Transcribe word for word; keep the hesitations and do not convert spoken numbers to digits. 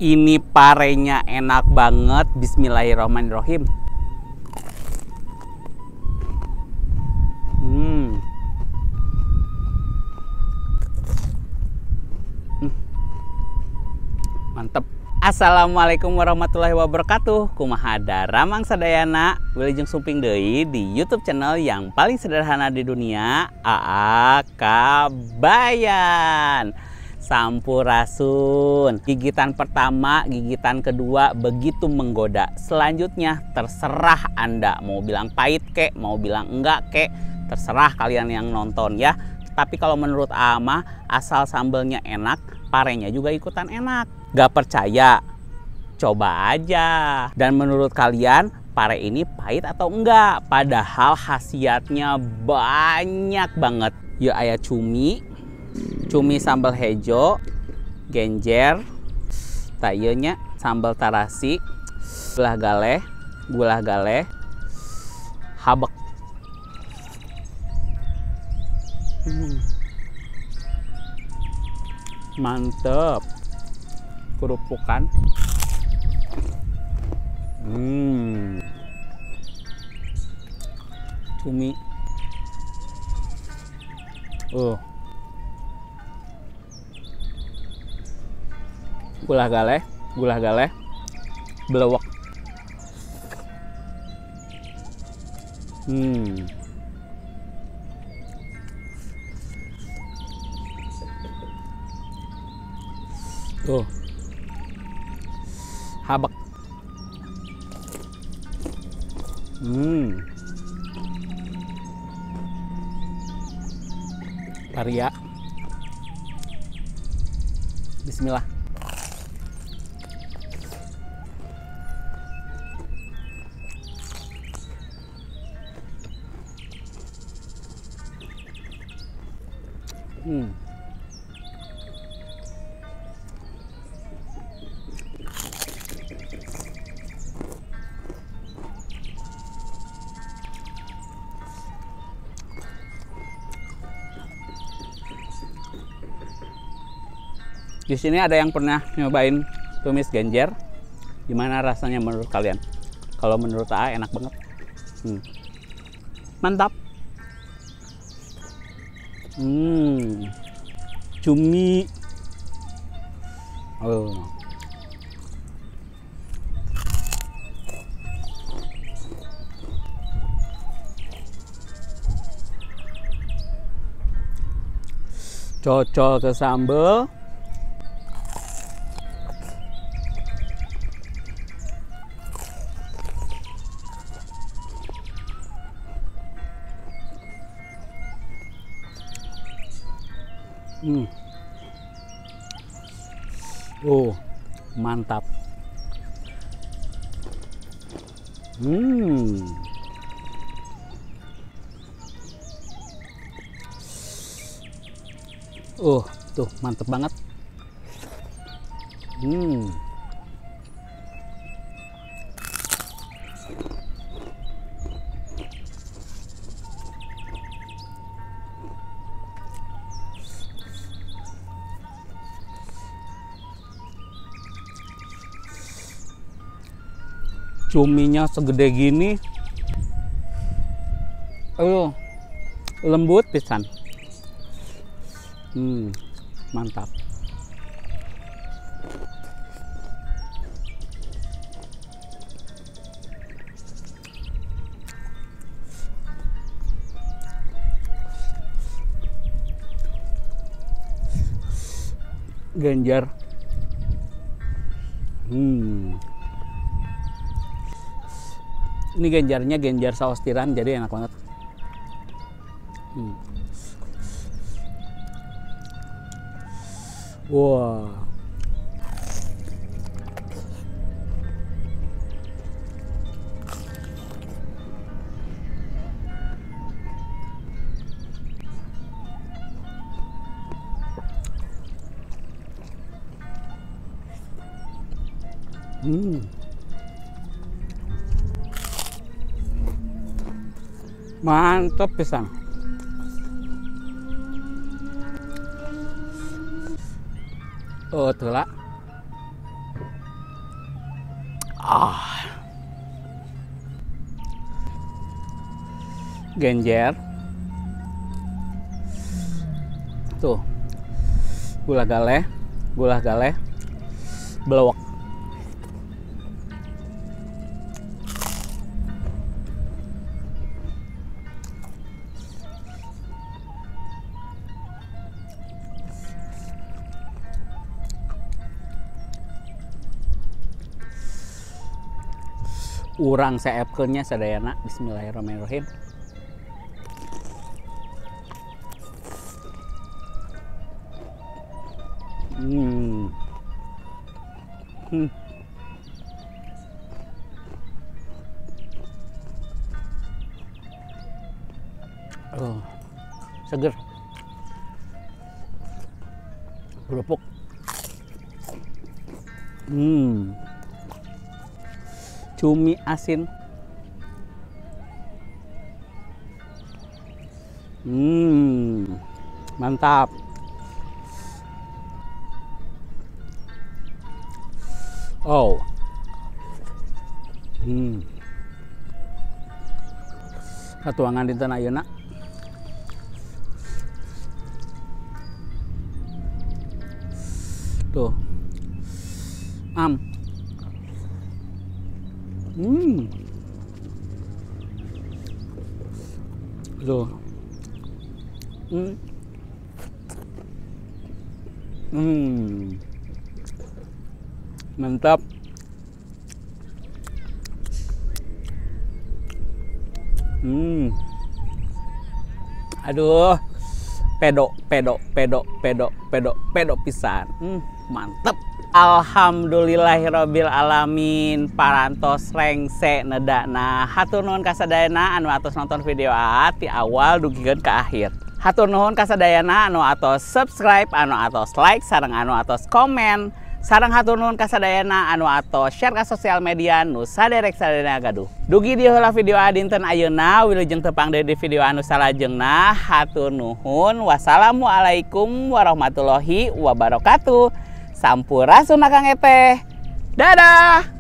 Ini parenya enak banget. Bismillahirrahmanirrahim. Hmm. Hmm. Mantep. Assalamualaikum warahmatullahi wabarakatuh. Kumaha daramang sadayana wilujeng sumping deui di YouTube channel yang paling sederhana di dunia, A A Kabayan. Sampurasun. Gigitan pertama, gigitan kedua begitu menggoda. Selanjutnya terserah Anda mau bilang pahit kek, mau bilang enggak kek, terserah kalian yang nonton ya. Tapi kalau menurut Ama, asal sambelnya enak, parenya juga ikutan enak. Gak percaya? Coba aja. Dan menurut kalian, pare ini pahit atau enggak? Padahal khasiatnya banyak banget. Yuk aya cumi, cumi sambal hejo, genjer, tayenya sambal tarasi, gula galeh, gula galeh, habek. Hmm. Mantep. Kerupukan. Hmm. Cumi. Oh. Gula galeh, gula galeh, belewek. Hmm. Tuh. Habek. Hmm. Paria. Bismillah. Hmm. Di sini ada yang pernah nyobain tumis genjer. Gimana rasanya menurut kalian? Kalau menurut A A enak banget. Hmm. Mantap. Hmm. Cumi. Oh. Cocol ke sambal. Hmm. Oh, mantap. Hmm. Oh, tuh mantep banget. Hmm. Cuminya segede gini, oh, lembut pisan. Hmm, mantap. Genjer. Hmm. Ini genjarnya genjar saus tiram, jadi enak banget. Hmm. Wah. Hmm. Mantap pisan. Oh, telah. Ah. Genjer. Tuh. Gula galeh, gula galeh. Belewek. Urang saepkeunnya sadayana. Bismillahirrahmanirrahim. Hmm. Hmm. Oh, seger. Kerupuk. Hmm. Cumi asin. Hmm. Mantap. Oh. Hmm. Katuangan dinten ayeuna. Tuh. Am. Hmm. Tuh. Hmm. Hmm. Mantap. Hmm. Aduh. Pedo, pedo, pedo, pedo, pedo, pedo pisan. Hmm, mantep. Alhamdulillahirabbil alamin. Parantos rengse nedana. Hatur nuhun kasadayana anu atos nonton video A A ti awal dugikeun ka akhir. Hatur nuhun kasadayana anu atos subscribe, anu atos like, sareng anu atos komen. Sareng hatur nuhun kasadayana anu atos share ka sosial media nu saderek sadayana gaduh. Dugi di heula video A dinten ayeuna wilujeng tepang deui di video anu salajengna. Hatur nuhun. Wassalamualaikum warahmatullahi wabarakatuh. Sampurasun Kang Eteh. Dadah.